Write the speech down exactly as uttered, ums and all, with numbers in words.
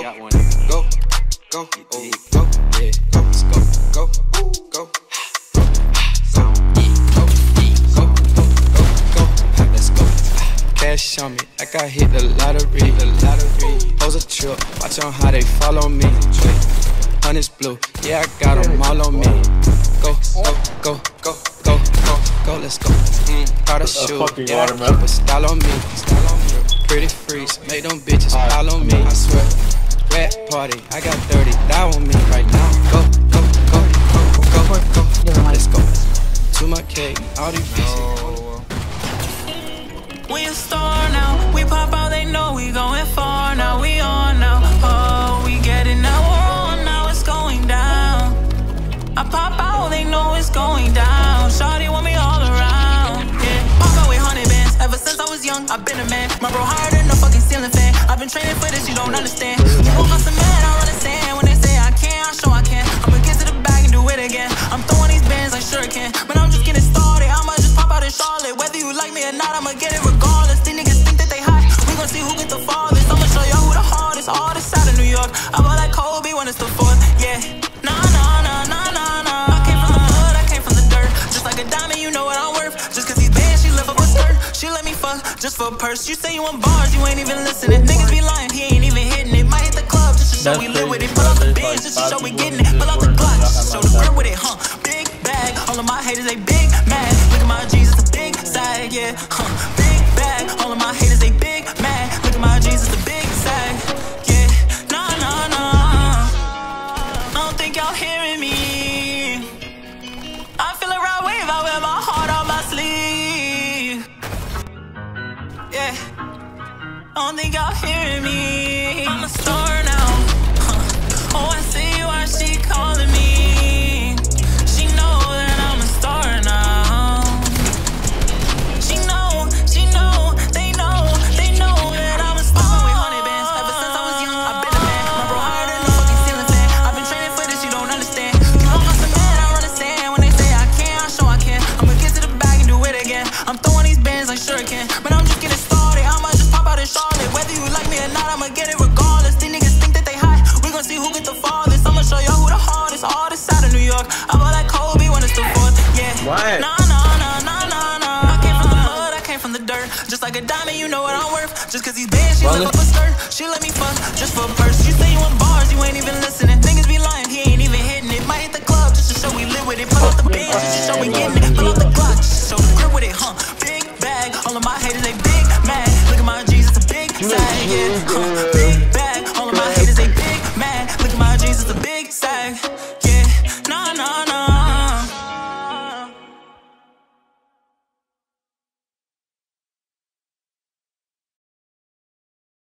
go, go, go, oh, go, yeah, go, let's go, go, ooh, go. Cash on me, like I hit the lottery, the lottery. Pose a trip, watch on how they follow me. Honey's blue, yeah, I got them all on me. Go, go, go, go, go, go, go, let's go. Mm, proud of shoe, yeah, I keep a style on me. Style on me. Pretty freaks, make them bitches follow me. I swear, rap party, I got thirty thou on me right now. Go, go, go, go, go, go, let's go. To my cake, all these bitches. We a star now, we pop out, they know we going far now, we on now, oh, we get it now, we're on now, it's going down. I pop out, they know it's going down, shawty want me all around, yeah. Pop out with hundred bands, ever since I was young, I've been a man, my bro higher than a fucking ceiling fan, I've been training for this, you don't understand. You won't cost a man, I run the sand, when they say I can't, I show I can, I'ma get to the bag and do it again, I'm throwing these bands, I sure can, but I'm just getting started, I'ma just pop out in Charlotte, whether you like me or not, I'ma get it regardless. These niggas think that they hot, we gon' see who get the farthest. I'ma show y'all who the hardest, hardest out of New York. I ball like Kobe when it's the fourth, yeah. Nah, nah, nah, nah, nah, nah. I came from the mud, I came from the dirt. Just like a diamond, you know what I'm worth. Just cause he's bad, she lift up a skirt. She let me fuck, just for a purse. You say you want bars, you ain't even listening. Niggas be lying, he ain't even hitting it. Might hit the club just to show we live with it. Pull out the bands just to show we getting it. Pull out the Glock just to show the grip with it, huh. Big bag, all of my haters, they big mad. Look at my Jesus, a big side, yeah, huh. Big bag, all of my haters, they big mad. Look at my Jesus, the big side, yeah. Nah, nah, nah, I don't think y'all hearing me. I feel a right wave, I wear my heart on my sleeve, yeah. I don't think y'all hearing me. I'm a star now, huh. Oh, I see why she calling me. She know that I'm a star now. She know, she know, they know, they know that I'm a star. With hundred bands, ever since I was young, I've been a man. My bro higher than a fucking ceiling fan. I've been training for this, you don't understand. You know I'm some man, I run the sand. When they say I can't, I show I can. I'ma get to the bag and do it again. I'm throwing these bands like sure can, but I'm just getting started. I'ma just pop out in Charlotte, whether you like me or not, I'ma get it regardless. These niggas think that they hot, we gon' see who get the farthest. I'ma show y'all who the hardest, hardest out of New York. I ball like Kobe when it's the fourth, yeah. What? Nah, nah, nah, nah, nah, nah. I came from the mud, I came from the dirt. Just like a diamond, you know what I'm worth. Just cause he's bad, she lift up a skirt. She let me fuck, just for a purse. You say you want bars, you ain't even listening. Niggas be lying, he ain't even hitting it. Might hit the club just to show we live with it. Pull out the bands just to show we getting it. Pull out the Glock just to show the grip with it, huh. Big bag, all of my haters, they big mad. Look at my Jesus, a big side, yeah, huh.